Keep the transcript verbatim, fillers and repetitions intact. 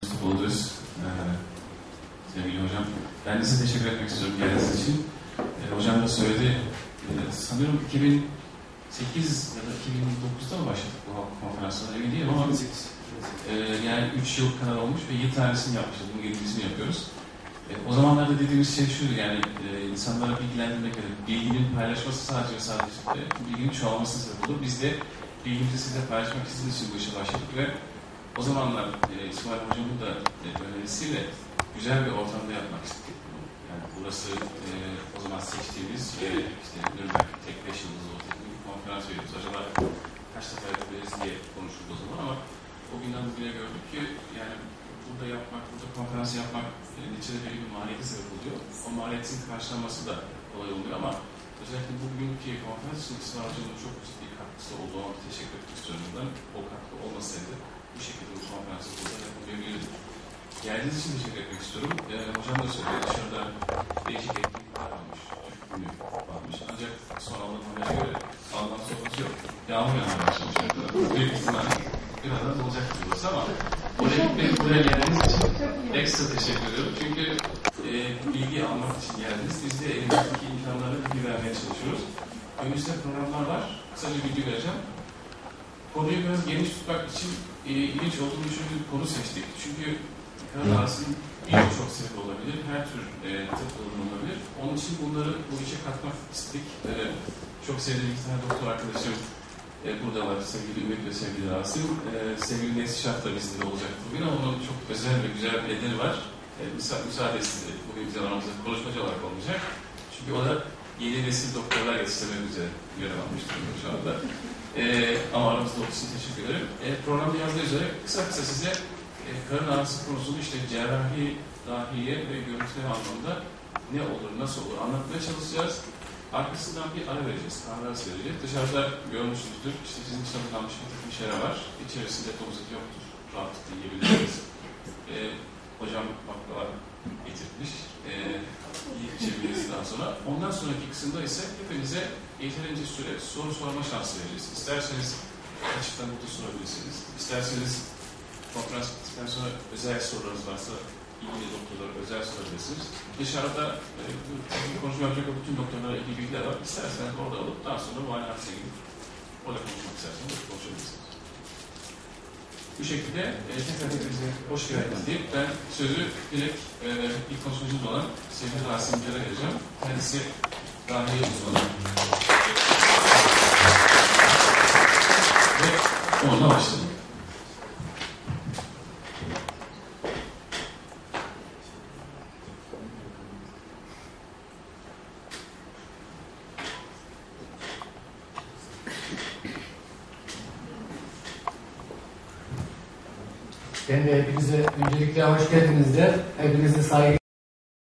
Mustafa Uludöz, ee, sevgili hocam. Ben de size teşekkür etmek istiyorum geldiğiniz için. Ee, hocam da söyledi, ee, sanıyorum iki bin sekiz ya da iki bin dokuzda mı başladık bu konferanslara, emin değilim ama ee, yani üç yıl kadar olmuş ve yedi tanesini yapmışız, bunun yedincisini yapıyoruz. Ee, o zamanlarda dediğimiz şey şuydu, yani e, insanlara bilgilendirmek, bilginin paylaşması sadece ve sadece e, bilginin çoğalmasına sebep olur. Biz de bilgimizi size paylaşmak istediğiniz için bu işe başladık ve o zamanlar e, İsmail Hocam'ın da e, önerisiyle güzel bir ortamda yapmak istedik. Yani burası e, o zaman seçtiğimiz e, işte Nürnberg tek beş yıldızlı otelinde bir konferans veriyoruz. Acaba kaç defa yapabiliriz diye konuştuk o zaman ama o günden bugüne gördük ki yani burada yapmak, burada konferans yapmak e, neticede belli bir maliyeti sebep oluyor. O maliyetin karşılanması da kolay oluyor ama özellikle bugünkü konferans için İsmail Hocam'ın çok ciddi katkısı olduğu ona teşekkür etmek istiyorum. Ben o katkı olmasaydı bu şekilde bu konferansı burada yapamayabilirdik. Geldiğiniz için teşekkür etmek istiyorum. Ee, hocam da söyledi, dışarıda değişik etkinlikler varmış, Türk günü varmış. Ancak son aldığım habere göre Alman sofrası yok. Yağmur yağmaya başlamış. Büyük ihtimalle birazdan olacak burası ama oraya gitmek, buraya geldiğiniz için ekstra teşekkür ediyorum. Çünkü e, bilgi almak için geldiniz. Biz de elimizdeki imkanlarla bilgi vermeye çalışıyoruz. Önümüzde programlar var. Kısaca bilgi vereceğim. Konuyu biraz geniş tutmak için e, ilginç olduğunu düşündüğüm bir konu seçtik. Çünkü kanal arasının birçok sebep olabilir, her tür e, tıp alanı olabilir. Onun için bunları bu işe katmak istedik. E, çok sevdiğim bir tane doktor arkadaşım e, burada var, sevgili Ümit ve sevgili Rasim. E, sevgili Nesli Şah da bizimle olacak bugün ama onun çok özel ve güzel bir nedeni var. E, müsa müsaade istedi, bugün bize aramızda konuşmacı olarak olmayacak. Çünkü o da yeni nesil doktorlar yetiştirmek üzere görev almış durumda şu anda. Ee, ama aramızda olduğu için teşekkür ederim. E, programda yazdığı üzere kısa kısa size e, karın ağrısı konusunu işte cerrahi, dahiye ve görüntüleme anlamında ne olur, nasıl olur anlatmaya çalışacağız. Arkasından bir ara vereceğiz, kahve arası vereceğiz. Dışarıda görmüşsünüzdür, işte sizin için hazırlanmış bir takım şeyler var. İçerisinde tozluk yoktur, rahatlıkla yiyebilirsiniz. E, hocam baklava getirmiş. E, yiyip içebiliriz daha sonra. Ondan sonraki kısımda ise hepinize yeterince süre soru sorma şansı vereceğiz. İsterseniz açıktan burada sorabilirsiniz. İsterseniz konferans bittikten sonra özel sorularınız varsa ilgili doktorlara özel sorabilirsiniz. Dışarıda e, konuşma yapacak bütün doktorlara ilgili bilgiler var. İsterseniz orada alıp daha sonra muayenehanesine gidip orada konuşmak isterseniz orada konuşabilirsiniz. Bu şekilde e, tekrar hepinize hoş geldiniz deyip ben sözü direkt e, ilk konuşmacımız olan sevgili Rasim Car'a vereceğim. Kendisi dahi uzmanı. Ve onunla başladık. Ben de hepinize öncelikle hoş geldiniz der. Hepinize saygı